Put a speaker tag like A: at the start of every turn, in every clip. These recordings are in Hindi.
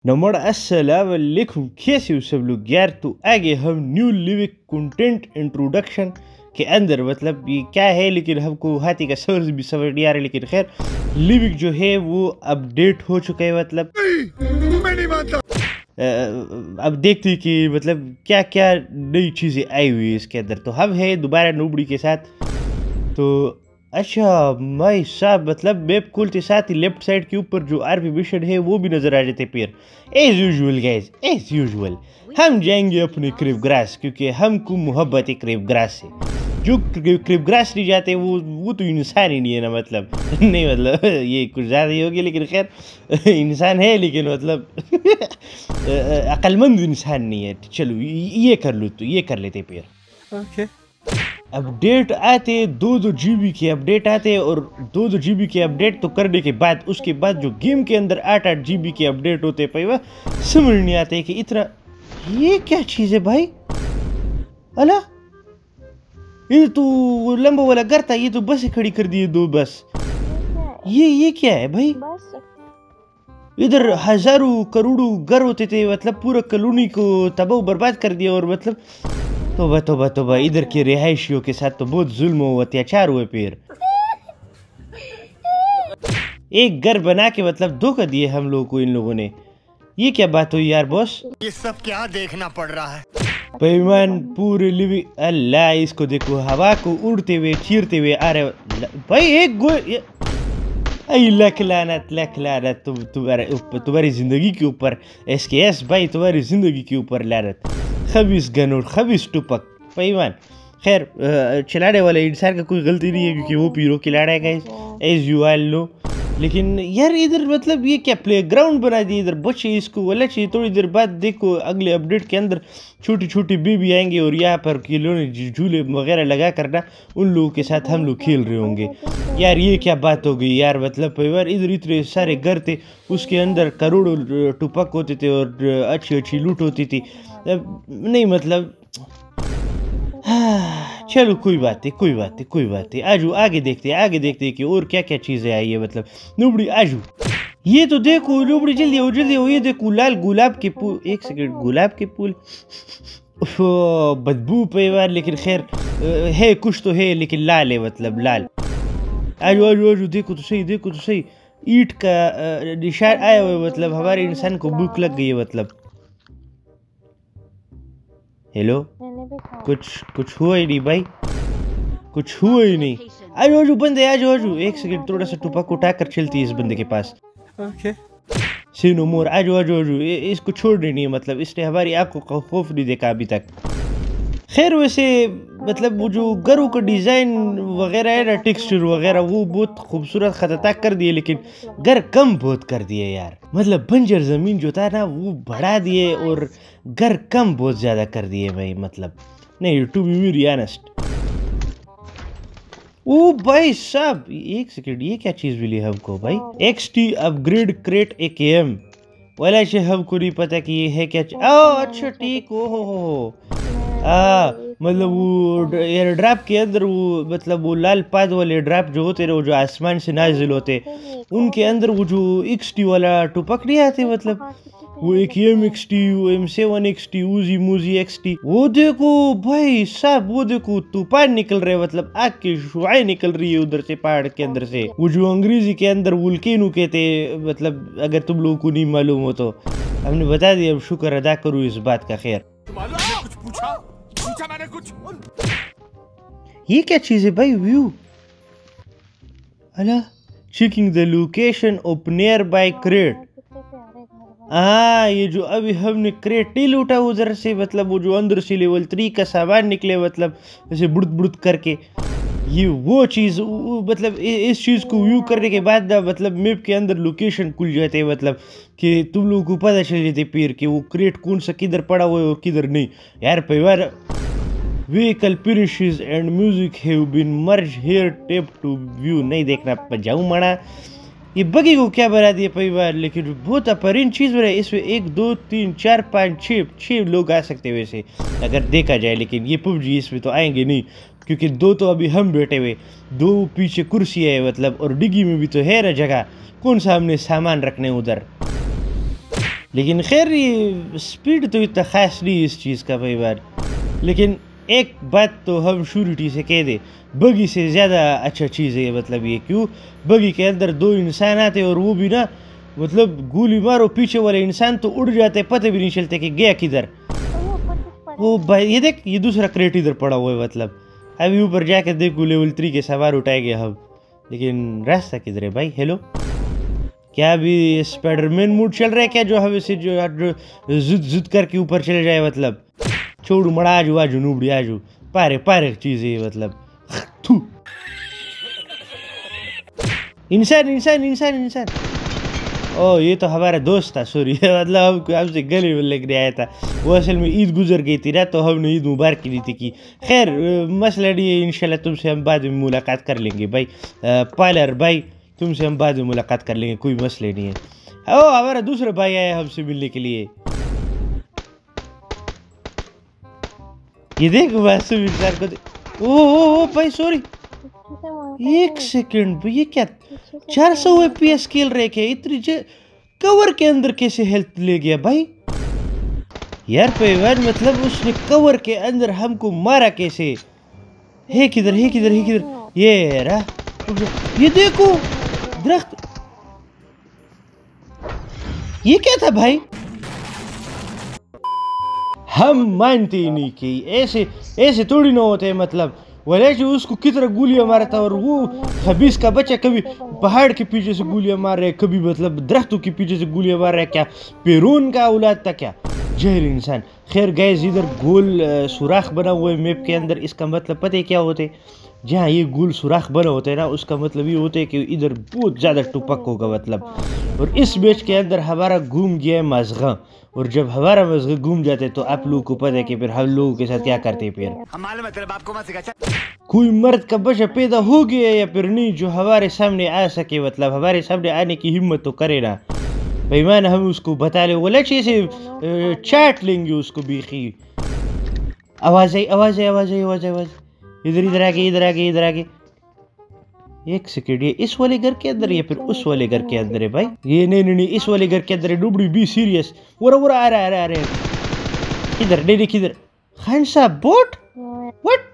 A: नमस्कार अस्सलाम वालेकुम, कैसे हो सब लोग यार। तो आगे हम न्यू लिविक कंटेंट इंट्रोडक्शन के अंदर मतलब ये क्या है, लेकिन हमको हाथी का सर्च भी समझ नहीं आ रहा। लेकिन खैर लिविक जो है वो अपडेट हो चुका है। मतलब मैं नहीं मानता। अब देखते हैं कि मतलब क्या क्या नई चीज़ें आई हुई है इसके अंदर। तो हम है दोबारा नूबड़ी के साथ। तो अच्छा भाई साहब, मतलब मैप खोलते साथ ही लेफ्ट साइड के ऊपर जो आरपी मिशन है वो भी नजर आ जाते फिर। As usual guys, as usual हम जाएंगे अपने क्रिप ग्रास, क्योंकि हमको मोहब्बत है क्रिप ग्रास से। जो क्रिप ग्रास नहीं जाते वो तो इंसान ही नहीं है ना। मतलब नहीं, मतलब ये कुछ ज़्यादा ही होगी, लेकिन खैर इंसान है, लेकिन मतलब अक्लमंद इंसान नहीं है। चलो ये कर लो, तो ये कर लेते फिर। ओके अपडेट आते 2-2 GB के अपडेट आते, और 2-2 GB के अपडेट तो करने के बाद उसके बाद जो गेम के अंदर 8-8 GB के अपडेट होते पे वह समझ नहीं आते कि इतना ये क्या चीज़ है भाई। अला ये तो लंबा वाला घर था, ये तो बस ही खड़ी कर दिए दो बस। ये क्या है भाई। इधर हजारों करोड़ों घर होते थे, मतलब पूरा कॉलोनी को तबाह बर्बाद कर दिया। और मतलब तोबा तोबा तोबा, इधर के रिहायशियों के साथ तो बहुत जुल्म और अत्याचार हुए। फिर एक घर बना के मतलब धोखा दिए हम लोगों को इन लोगों ने। ये क्या बात हुई यार बॉस,
B: ये सब क्या देखना पड़ रहा है।
A: बेईमान पूरे लिविंग, अल्लाह इसको देखो हवा को उड़ते हुए चीरते हुए आ रहे भाई। एक लख लानत तुम्हारी जिंदगी के ऊपर। SKS भाई तुम्हारी जिंदगी के ऊपर लानत। खबीस गन और खबीस टुपक बेईमान। खैर चलाने वाले इंसान का कोई गलती नहीं है, क्योंकि वो पीरो खिलाड़ा है guys, as you all know. लेकिन यार इधर मतलब ये क्या प्लेग्राउंड बना दिया, इधर बच्चे इसको वाला चाहिए। थोड़ी देर बाद देखो अगले अपडेट के अंदर छोटी छोटी बेबी आएंगे, और यहाँ पर खिलौने झूले वगैरह लगा करना उन लोगों के साथ हम लोग खेल रहे होंगे। यार ये क्या बात हो गई यार। मतलब परिवार इधर इतने सारे घर थे, उसके अंदर करोड़ों टुपक होते थे और अच्छी अच्छी लूट होती थी। नहीं मतलब चलो कोई बात नहीं। आजू आगे देखते हैं कि और क्या क्या चीजें आई है। मतलब नूबड़ी आजू, ये तो देखो नूबड़ी, जल्दी हो ये देखो लाल गुलाब के फूल। एक सेकंड, गुलाब के फूल बदबू परिवार, लेकिन खैर है कुछ तो है, लेकिन लाल है, मतलब लाल। आजू देखो तो सही ईंट का निशान आया हुआ है। मतलब हमारे इंसान को भूख लग गई है। मतलब हेलो, कुछ हुआ ही नहीं भाई, कुछ हुआ ही नहीं। आजू बंदे, आजू एक सेकंड, थोड़ा सा टुपक उठाकर चलती है इस बंदे के पास। ओके सी नो मोर, आजू इसको छोड़नी नहीं है। मतलब इसने हमारी आंखों का खौफ नहीं देखा अभी तक। खैर वैसे मतलब वो जो घरों का डिज़ाइन वगैरह है ना, टेक्सचर वगैरह, वो बहुत खूबसूरत खतरनाक कर दिए, लेकिन घर कम बहुत कर दिए यार। मतलब बंजर ज़मीन जो था ना वो बढ़ा दिए, और घर कम बहुत ज़्यादा कर दिए भाई। मतलब नहीं, टू बी वेरी ऑनेस्ट। ओ भाई साहब एक सेकंड, ये क्या चीज़ मिली हमको भाई। XT अपग्रेड क्रेट AKM वाला से हमको नहीं पता कि ये है क्या। अच्छा ठीक, हो मतलब वो एयर ड्रॉप के अंदर वो मतलब वो लाल पाद वाले ड्रॉप जो होते रहे, जो आसमान से नाजिल होते, उनके अंदर वो जो XT वाला टुपक नहीं आते। मतलब वो AKM XT, M7 XT, उजी मूजी XT, वो देखो भाई साहब, वो देखो तूफान निकल रहे। मतलब आग की शुआएं निकल रही है उधर से पहाड़ के अंदर से। वो जो अंग्रेजी के अंदर वुल्केनो कहते, मतलब अगर तुम लोगों को नहीं मालूम हो तो हमने बता दिया। अब शुक्र अदा करूँ इस बात का। खैर
B: कुछ पूछा मैंने कुछ।
A: ये क्या चीज है भाई। व्यू अला checking the location of nearby crate. ये जो अभी हमने क्रेट नहीं लूटा उधर से, मतलब वो जो अंदर से लेवल 3 का सामान निकले, मतलब ऐसे बुड़त करके, ये वो चीज़। मतलब इस चीज़ को व्यू करने के बाद ना, मतलब मैप के अंदर लोकेशन खुल जाते हैं। मतलब कि तुम लोगों को पता चल जाते फिर कि वो क्रेट कौन सा किधर पड़ा हुआ है और किधर नहीं। यार परिवार, vehicle finishes and music have been merge here, tap to view. नहीं देखना जाऊँ माना, ये बगी को क्या बना दिया परिवार। लेकिन बहुत अपरिन चीज़ बना। इसमें 1 2 3 4 5 6 लोग आ सकते हैं वैसे अगर देखा जाए। लेकिन ये PUBG इसमें तो आएंगे नहीं, क्योंकि 2 तो अभी हम बैठे हुए, 2 पीछे कुर्सी है मतलब, और डिग्गी में भी तो है ना जगह, कौन सा हमने सामान रखने उधर। लेकिन खैर ये स्पीड तो इतना खास नहीं इस चीज़ का भाई बार। लेकिन एक बात तो हम श्योरिटी से कह दे, बगी से ज़्यादा अच्छा चीज़ है। मतलब ये क्यों, बगी के अंदर 2 इंसान आते और वो भी ना मतलब गोली मारो पीछे वाले इंसान तो उड़ जाते, पता भी नहीं चलते कि गया किधर। वो भाई ये देख, ये दूसरा क्रेट इधर पड़ा हुआ है। मतलब अभी ऊपर जाके देखो लेवल 3 के सवार उठाएंगे हम, लेकिन रास्ता किधर है भाई? हेलो, क्या अभी स्पाइडरमैन मूड चल रहा है क्या, जो हमें से जो जुद जुद करके ऊपर चले जाए? मतलब छोड़ू मड़ा आजू आजू नूबड़ी आजू पारे पारे चीज़ है। मतलब थू इंसान इंसान इंसान इंसान। ओ ये तो हमारा दोस्त था, सॉरी। मतलब हमसे गले में लगने आया था। वो असल में ईद गुजर गई थी ना, तो हमने ईद मुबारक की दी थी कि खैर मसला नहीं है, इंशाल्लाह तुमसे हम बाद में मुलाकात कर लेंगे भाई। पार्लर भाई, तुमसे हम बाद में मुलाकात कर लेंगे, कोई मसले नहीं है। ओ हमारा दूसरा भाई आया हमसे मिलने के लिए। ये देख मासूम इंसान को। ओ भाई सॉरी, 1 सेकंड भाई, ये क्या 400 FPS खेल रहे क्या? इतनी कवर के अंदर कैसे हेल्थ ले गया भाई? यार पैवान, मतलब उसने कवर के अंदर हमको मारा कैसे? है किधर है किधर है किधर? ये रहा, ये देखो दरख्त। ये क्या था भाई? हम मानते ही नहीं कि ऐसे ऐसे थोड़ी ना होते। मतलब वैसे उसको कितना गोलियां मारा था, और वो खबीस का बच्चा कभी पहाड़ के पीछे से गोलियां मार रहे, कभी मतलब दरख्तों के पीछे से गोलियां मार रहे। क्या पेरून का औलाद था क्या? जहर इंसान। खैर गैस, इधर गोल सुराख बना हुआ है मैप के अंदर। इसका मतलब पता है क्या होते? जहाँ ये गोल सुराख बना होता है ना, उसका मतलब ये होता है कि इधर बहुत ज़्यादा टुपक होगा। मतलब और इस मैच के अंदर हमारा घूम गया है मज़गा, और जब हमारा मज़गा घूम जाते तो आप लोगों को पता है कि फिर हम लोगों के साथ क्या करते हैं। फिर कोई मर्द का बच्चा पैदा हो गया या फिर नहीं जो हमारे सामने आ सके, मतलब हमारे सामने आने की हिम्मत तो करे ना भाई। मान हम उसको बता ले, वो लच्छे से चाट लेंगे उसको बीखी। आवाज़ आई आवाज़ आई आवाज़ आई आवाज़ आई आवाज़। इधर इधर आगे इधर आगे इधर आगे। 1 सेकेंड, ये इस वाले घर के अंदर या फिर उस वाले घर के अंदर है भाई? ये नहीं नहीं नहीं, इस वाले घर के अंदर है। डुबड़ी बी सीरियस। वो आ रहा है किधर? नहीं नहीं किधर? खान साहब बोट व्हाट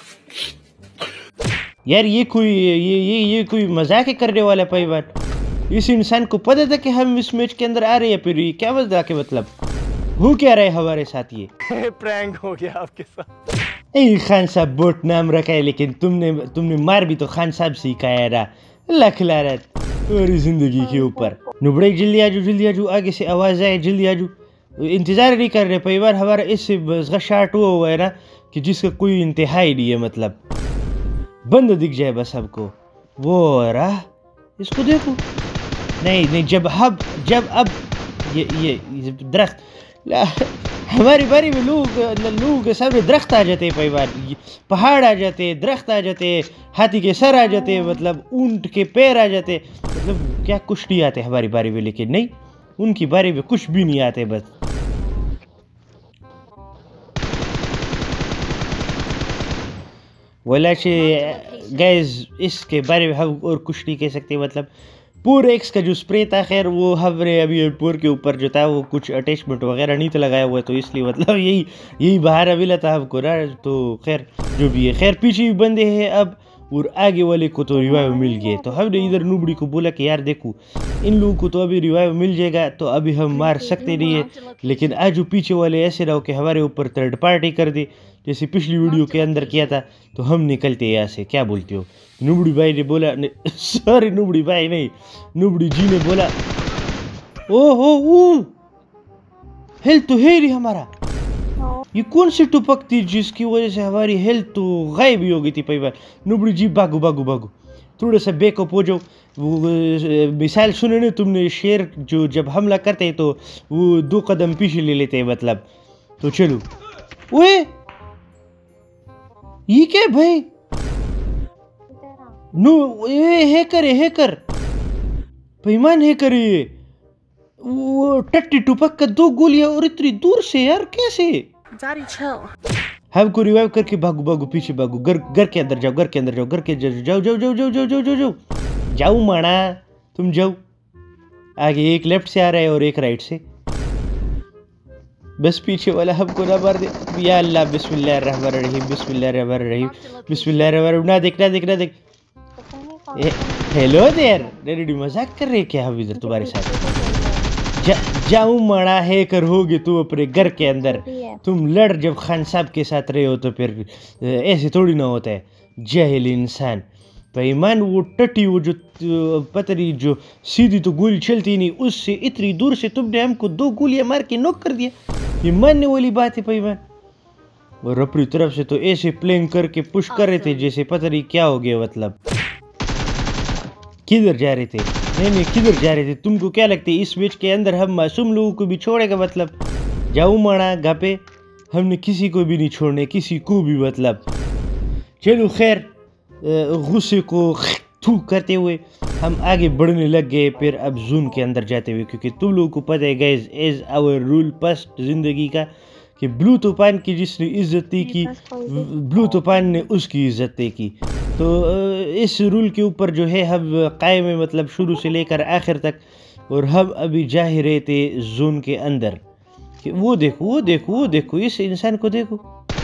A: यार, ये कोई मजाक ही करने वाला भाई बात। इस इंसान को पता था कि हम इस मैच के अंदर आ रहे हैं, फिर ये क्या मजाक है? मतलब हो क्या रहे हमारे साथ? ये
B: प्रैंक हो गया आपके साथ।
A: खान साहब बोट नाम रखा है, लेकिन तुमने मार भी तो खान साहब से ही रहा। लख लानत तुम्हारी जिंदगी के ऊपर। नुबड़े जल्दी आजू आगे से आवाज आए, जल्दी आजू। इंतजार नहीं कर रहे परिवार, हमारा इससे शार्ट हुआ है ना कि जिसका कोई इंतहा ही नहीं है। मतलब बंद दिख जाए बस हमको। वो रहा, इसको देखो। नहीं जब अब ये दरख्त, हमारी बारी में लोगों के सामने दरख्त आ जाते हैं परिवार। पहाड़ आ जाते, दरख्त आ जाते, हाथी के सर आ जाते, मतलब ऊंट के पैर आ जाते। मतलब क्या कुछ नहीं आते हमारी बारी में, लेकिन नहीं, उनकी बारी में कुछ भी नहीं आते। बस वैसे गैस, इसके बारे में हम और कुछ नहीं कह सकते। मतलब पूर एक्स का जो स्प्रे था, खैर वो हमने अभी पूर के ऊपर जो था वो कुछ अटैचमेंट वगैरह नहीं तो लगाया हुआ है, तो इसलिए मतलब यही बहाना मिला था हमको ना। तो खैर जो भी है, खैर पीछे भी बंदे हैं अब, और आगे वाले को तो रिवाइव मिल गए। तो हमने इधर नुबड़ी को बोला कि यार देखो, इन लोगों को तो अभी रिवाइव मिल जाएगा, तो अभी हम मार सकते नहीं है, लेकिन आज जो पीछे वाले ऐसे रहो कि हमारे ऊपर थर्ड पार्टी कर दे, जैसे पिछली वीडियो के अंदर किया था, तो हम निकलते यहाँ से। क्या बोलते हो? नुबड़ी भाई ने बोला, सॉरी नुबड़ी भाई नहीं, नुबड़ी जी ने बोला, ओहो हेल्थ तो है नहीं हमारा। ये कौन सी टुपक थी जिसकी वजह से हमारी हेल्थ तो गायब ही हो गई थी? परिवार नुबड़ी जी भागो, थोड़ा सा बैकअप हो जाओ। वो मिसाल सुने ना तुमने, शेर जो जब हमला करते हैं तो वो 2 कदम पीछे ले लेते हैं। मतलब तो चलो। ओए ये क्या भाई? नो ये हैकर बेईमान हैकर। ये वो टट्टी टुपक का 2 गोलियां और इतनी दूर से, यार कैसे? हमको रिवाइव करके भागो पीछे भागो, घर के अंदर जाओ, घर के अंदर जाओ माना, तुम जाओ। आगे एक लेफ्ट से आ रहा है और एक राइट से। बस पीछे वाला हमको ना मार दे या अल्लाह। बिस्मिल्लाहिर्रहमानिर्रहीम बिस्मिल्लाहिर्रहमानिर्रहीम बिस्मिल्लाहिर्रहमानिर्रहीम। ना देख ना देख ना देख। Hello there. नहीं मजाक कर रहे क्या हम इधर तुम्हारे साथ? जाऊं मड़ा है कर होगे तुम अपने घर के अंदर। तुम लड़ जब खान साहब के साथ रहे हो तो फिर ऐसे थोड़ी ना होता है जाहिल इंसान। बेईमान वो टट्टी वो जो पतरी जो सीधी तो गोली चलती नहीं उससे इतनी दूर से तुमने हमको 2 गोलियां मार के नॉक कर दिया। ये मानने वाली बात है बेईमान। और अपनी तरफ से तो ऐसे प्लेन करके पुश कर रहे थे जैसे पता नहीं क्या हो गया। मतलब किधर जा रहे थे? नहीं किधर जा रहे थे? तुमको क्या लगता है इस मैच के अंदर हम मासूम लोगों को भी छोड़ेगा? मतलब जाऊँ माना गापे हमने किसी को भी नहीं छोड़ने, किसी को भी। मतलब चलो खैर, गुस्से को थू करते हुए हम आगे बढ़ने लग गए। फिर अब जून के अंदर जाते हुए, क्योंकि तुम लोगों को पता है guys as our rule first जिंदगी का कि ब्लू तूफान की जिसने इज्जत की ब्लू तूफान ने उसकी इज्जत की। तो इस रूल के ऊपर जो है हम कायम है, मतलब शुरू से लेकर आखिर तक। और हम अभी जा ही रहे थे जोन के अंदर कि वो देखो इस इंसान को देखो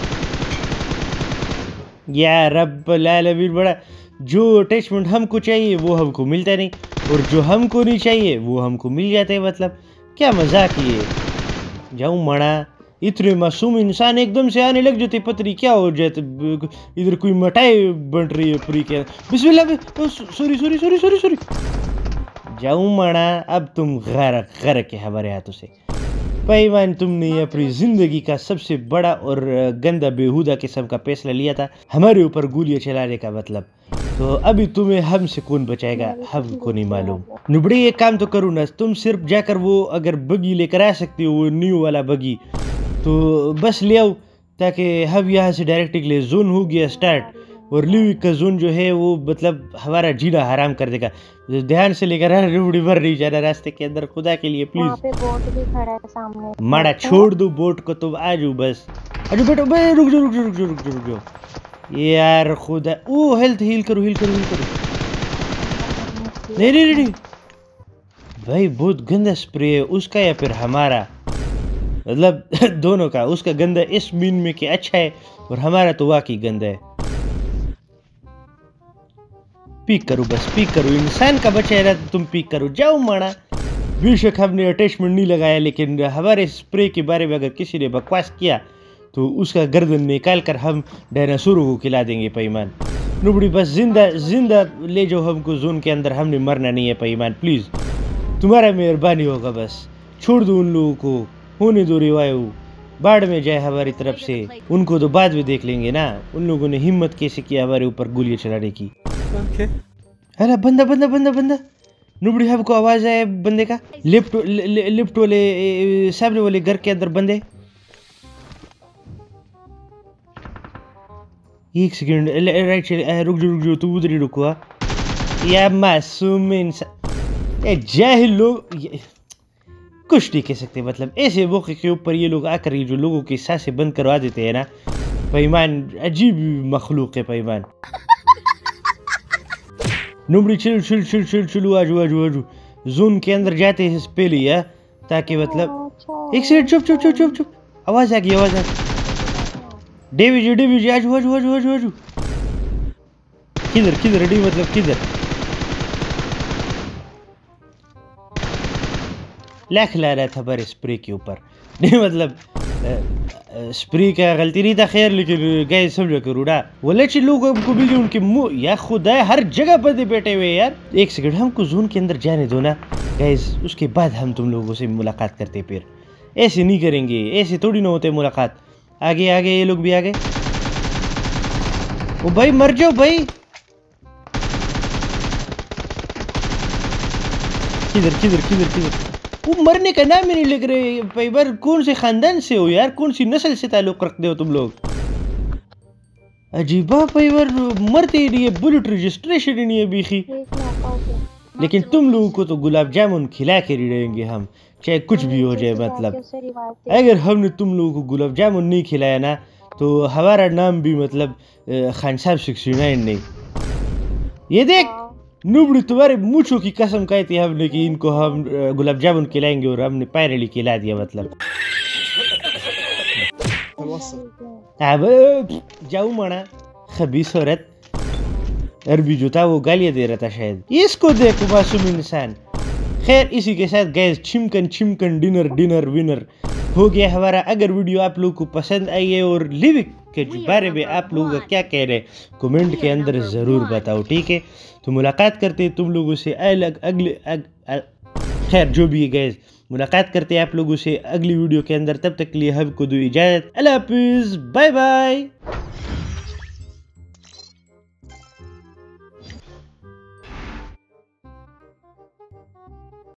A: या रब्बुल आलमीन। बड़ा जो अटैचमेंट हमको चाहिए वो हमको मिलता नहीं, और जो हमको नहीं चाहिए वो हमको मिल जाता है। मतलब क्या मजाक ये। जाऊँ मड़ा इतने मासूम इंसान एकदम से आने लग जाते, पतरी क्या हो जाते। इधर कोई मिठाई बन रही है पूरी क्या। बिस्मिल्लाह। सॉरी। जाऊँ मड़ा अब तुम गरक है हमारे हाथों से। बेईमान तुमने अपनी जिंदगी का सबसे बड़ा और गंदा बेहुदा किस्म का फैसला लिया था हमारे ऊपर गोलियां चलाने का। मतलब तो अभी तुम्हें हमसे कौन बचाएगा हमको नहीं मालूम। नुबड़ी एक काम तो करो ना, तुम सिर्फ जाकर वो अगर बगी लेकर आ सकती हो, वो न्यू वाला बगी, तो बस ले आओ ताकि हम यहाँ से डायरेक्ट निकले। जोन हो गया स्टार्ट और लिविक का जोन जो है वो मतलब हमारा जीना हराम कर देगा। ध्यान से लेकर रुबड़ी भर नहीं जाना रास्ते के अंदर, खुदा के लिए प्लीज।
C: वहाँ पे बोट भी खड़ा है सामने।
A: माड़ा छोड़ दो बोट को, तुम आ जाओ बस। अरे बेटो रुक जाओ यार खुदा। ओ हेल्थ हील करो। नहीं भाई बहुत गंदा स्प्रे है उसका या फिर हमारा, मतलब दोनों का। उसका गंदा इस मीन में कि अच्छा है और हमारा तो वाकई गंदा है। पीक करो बस, पीक करो। इंसान का बच्चा है ना, तुम पीक करो। जाओ माड़ा। बेशक हमने अटैचमेंट नहीं लगाया, लेकिन हमारे स्प्रे के बारे में अगर किसी ने बकवास किया तो उसका गर्दन निकाल कर हम डायनासोरों को खिला देंगे पैमान। नुबड़ी बस जिंदा ले जाओ हमको जोन के अंदर, हमने मरना नहीं है पैमान। प्लीज़ तुम्हारा मेहरबानी होगा, बस छोड़ दो उन लोगों को, होने दो रिवायु। बाढ़ में जाए हमारी तरफ से, उनको तो बाद में देख लेंगे ना। उन लोगों ने हिम्मत कैसे किया हमारे ऊपर गोलियां चलाने की। अरे बंदा नुबड़ी हमको आवाज आया बंदे का। लिफ्ट वाले सामने वाले घर के अंदर बंदे। एक सेकंड राइट साइड। रुक जाओ तू उधर ही रुको। या मासूम इंसान जाहिल लोग कुछ नहीं कह सकते। मतलब ऐसे मौके के ऊपर ये लोग आकर ये जो लोगों की सांसें बंद करवा देते हैं ना पैमान, अजीब मखलूक है पैमान। नुबड़ी चलो आजू जोन के अंदर जाते हैं पहले यार, ताकि मतलब एक सेकंड चुप। आवाज आ गई। डेवी जी आजू। किधर डी मतलब किधर? लाख ला रहा था पर स्प्रे के ऊपर। नहीं मतलब स्प्रे का गलती नहीं था खैर, लेकिन गए समझो करो ना। वो लच्छे लोग हमको मिले उनके मुंह या खुदा हर जगह बंदे बैठे हुए यार। एक सेकंड हमको जोन के अंदर जाने दो ना गाइस, उसके बाद हम तुम लोगों से मुलाकात करते। फिर ऐसे नहीं करेंगे, ऐसे थोड़ी ना होते मुलाकात। आगे ये लोग भी आ गए। ओ भाई मर जाओ भाई। किधर वो मरने का नाम ही नहीं लिख रहे। भाई बार कौन से खानदान से हो यार, कौन सी नस्ल से ताल्लुक रखते हो तुम लोग? अजीबा भाई बार मरते ही नहीं है, बुलेट रजिस्ट्रेशन ही नहीं है बीखी। लेकिन तुम लोगों को तो गुलाब जामुन खिला के ही रहेंगे हम, चाहे कुछ भी हो जाए। मतलब अगर हमने तुम लोगों को गुलाब जामुन नहीं खिलाया ना तो हमारा नाम भी मतलब खान साहब 69 नहीं। ये देख नुबड़ी तुम्हारे मूछों की कसम कही थी हमने कि इनको हम गुलाब जामुन खिलाएंगे और हमने पैरेली खिला दिया। मतलब अब जाऊ मना खबीस औरत। अरबी जो था वो गालियाँ दे रहा था शायद। इसको देखो मासूम इंसान। खैर इसी के साथ गैस छिमकन डिनर विनर हो गया हमारा। अगर वीडियो आप लोगों को पसंद आई है और लिविक के बारे में आप लोगों का क्या कह रहे हैं कमेंट के अंदर ज़रूर बताओ, ठीक है। तो मुलाकात करते हैं तुम लोगों से खैर जो भी है गैस, मुलाकात करते हैं आप लोगों से अगली वीडियो के अंदर। तब तक के लिए हमको दो इजाज़त। अल्लाह हाफिज़, बाय बाय।